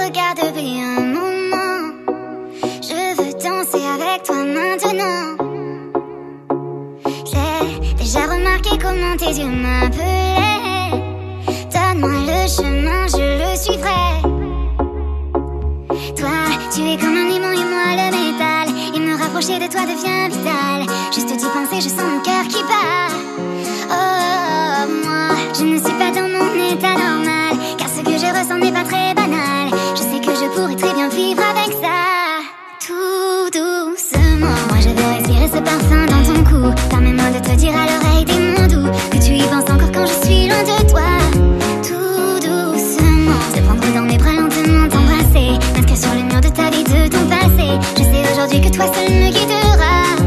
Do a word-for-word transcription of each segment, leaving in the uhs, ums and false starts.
regarde depuis un moment. Je veux danser avec toi maintenant. J'ai déjà remarqué comment tes yeux m'appelaient. Donne-moi le chemin, je le suivrai. Toi, tu es comme un aimant et moi le métal. Et me rapprocher de toi devient vital. Juste d'y penser, je sens mon cœur qui bat. Oh, moi, je ne suis pas dans mon état normal, car ce que je ressens n'est pas très banal. Je sais que je pourrais très bien vivre avec ça. Tout doucement, moi je veux respirer ce parfum dans ton cou. Permets-moi de te dire à l'oreille des mots doux, que tu y penses encore quand je suis loin de toi. Tout doucement, se prendre dans mes bras lentement, t'embrasser, m'inscrire sur le mur de ta vie, de ton passé. Je sais aujourd'hui que toi seul me guidera.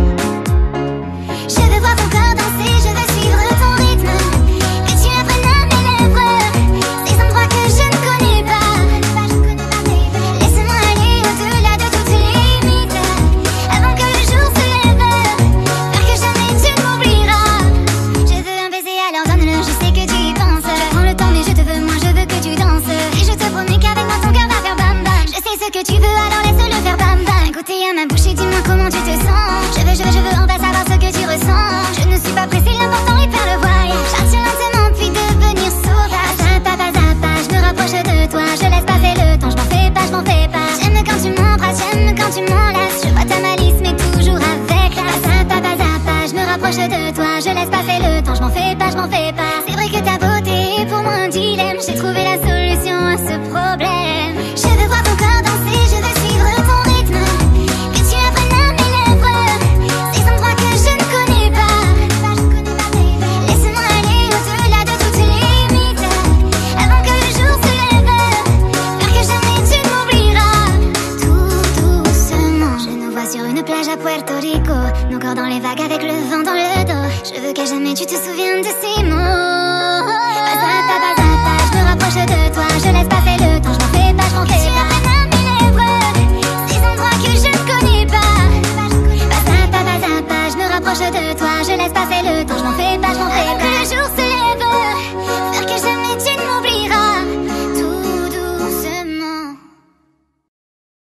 Je veux voir ton corps danser, je veux suivre ton rythme, que tu apprennes à mes lèvres ces endroits que je ne connais pas. Laisse-moi aller au-delà de toutes les limites, avant que le jour se lève, faire que jamais tu m'oublieras. Je veux un baiser, alors donne-le, je sais que tu y penses. Je prends le temps mais je te veux, moi je veux que tu danses. Et je te promets qu'avec moi ton cœur va faire bam bam. Je sais ce que tu veux, alors laisse-le faire bam bam. Un côté à ma bouche et dis-moi comment tu te sens. Je veux, je veux, je veux enfin savoir ce que tu ressens. Je ne suis pas pressée, l'important est faire le voyage. Partir lentement puis devenir sauvage. Pas à pas, pas à pas, je me rapproche de toi. Je laisse passer le temps, je m'en fais pas, je m'en fais pas. J'aime quand tu m'embrasses, j'aime quand tu m'enlaces. Je vois ta malice mais toujours avec classe. Pas à pas, pas à pas, je me rapproche de toi. Je laisse passer le temps, je m'en fais pas, je m'en fais pas. C'est vrai que ta beauté est pour moi un dilemme. J'ai trouvé la solution à ce problème. Je veux voir ton corps danser, je veux suivre ton rythme, que tu apprennes à mes lèvres ces endroits que je ne connais pas. Laisse-moi aller au-delà de toutes les limites, avant que le jour se lève, faire que jamais tu m'oublieras. Tout doucement, je nous vois sur une plage à Puerto Rico, nos corps dans les vagues avec le vent dans le dos. Je veux que jamais tu te souviennes de ces mots. Pas à pas, pas à pas, je me rapproche de toi. Je laisse passer le temps, je m'en fais pas, je m'en fais pas. Tu apprennes à mes lèvres ces endroits que je ne connais pas. Pas à pas, pas à pas, je me rapproche de toi. Je laisse passer le temps, je m'en fais pas, je m'en fais pas. Que le jour